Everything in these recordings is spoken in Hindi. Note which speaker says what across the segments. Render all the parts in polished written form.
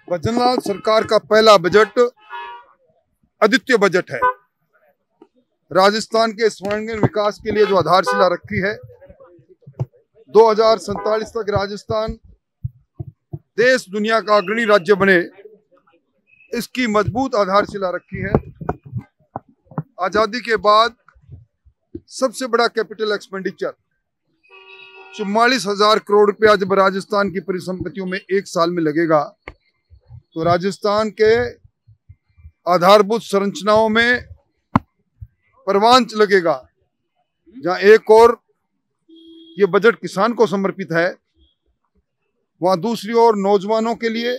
Speaker 1: भजनलाल सरकार का पहला बजट अद्वितीय बजट है। राजस्थान के स्वर्णिम विकास के लिए जो आधारशिला रखी है, 2047 तक राजस्थान देश दुनिया का अग्रणी राज्य बने, इसकी मजबूत आधारशिला रखी है। आजादी के बाद सबसे बड़ा कैपिटल एक्सपेंडिचर 44,000 करोड़ रुपया जब राजस्थान की परिसंपत्तियों में एक साल में लगेगा, तो राजस्थान के आधारभूत संरचनाओं में परवांच लगेगा। जहां एक और ये बजट किसान को समर्पित है, वहां दूसरी ओर नौजवानों के लिए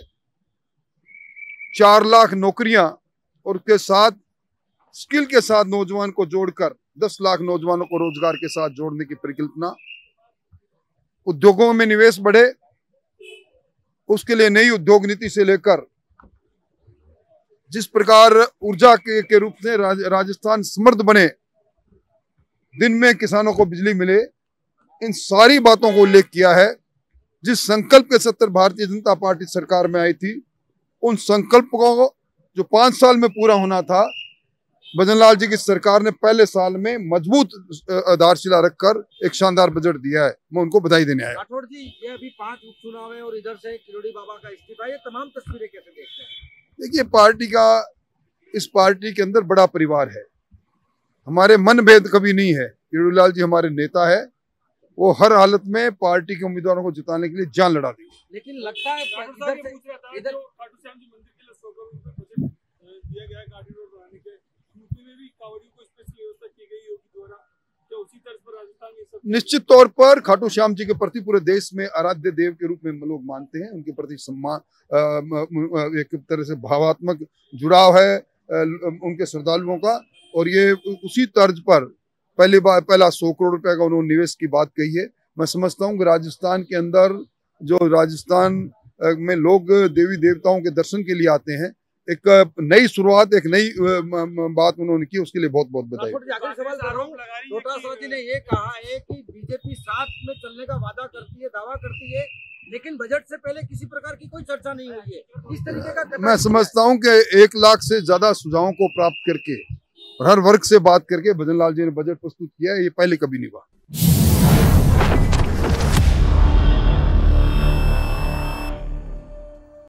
Speaker 1: 4 लाख नौकरियां और उसके साथ स्किल के साथ नौजवान को जोड़कर 10 लाख नौजवानों को रोजगार के साथ जोड़ने की परिकल्पना। उद्योगों में निवेश बढ़े, उसके लिए नई उद्योग नीति से लेकर जिस प्रकार ऊर्जा के रूप से राजस्थान समृद्ध बने, दिन में किसानों को बिजली मिले, इन सारी बातों को उल्लेख किया है। जिस संकल्प के 70 भारतीय जनता पार्टी सरकार में आई थी, उन संकल्प को जो 5 साल में पूरा होना था, भजनलाल जी की सरकार ने पहले साल में मजबूत आधारशिला रखकर एक शानदार बजट दिया है। मैं उनको बधाई देने आया।
Speaker 2: राठौड़ जी, ये अभी 5 उपचुनाव है और इधर से किरोड़ी बाबा का इस्तीफा, ये तमाम तस्वीरें कैसे देखते हैं?
Speaker 1: देखिए, इस पार्टी के अंदर बड़ा परिवार है। हमारे मन भेद कभी नहीं है। किरोड़ी लाल जी हमारे नेता है, वो हर हालत में पार्टी के उम्मीदवारों को जिताने के लिए जान लड़ा दी।
Speaker 2: लेकिन लगता है इधर
Speaker 1: निश्चित तौर पर खाटू श्याम जी के प्रति पूरे देश में आराध्य देव के रूप में लोग मानते हैं। उनके प्रति सम्मान, एक तरह से भावात्मक जुड़ाव है उनके श्रद्धालुओं का। और ये उसी तर्ज पर पहला 100 करोड़ रुपए का उन्होंने निवेश की बात कही है। मैं समझता हूँ कि राजस्थान के अंदर जो राजस्थान में लोग देवी देवताओं के दर्शन के लिए आते हैं, एक नई शुरुआत, एक नई बात उन्होंने की, उसके लिए बहुत बहुत बधाई।
Speaker 2: आखिरी सवाल कर रहा हूं, डोटासरा जी ने ये कहा है कि बीजेपी साथ में चलने का वादा करती है, दावा करती है, लेकिन बजट से पहले किसी प्रकार की कोई चर्चा नहीं हुई है। इस तरीके का
Speaker 1: मैं समझता हूं कि 1 लाख से ज्यादा सुझावों को प्राप्त करके और हर वर्ग से बात करके भजनलाल जी ने बजट प्रस्तुत किया है। ये पहले कभी नहीं हुआ।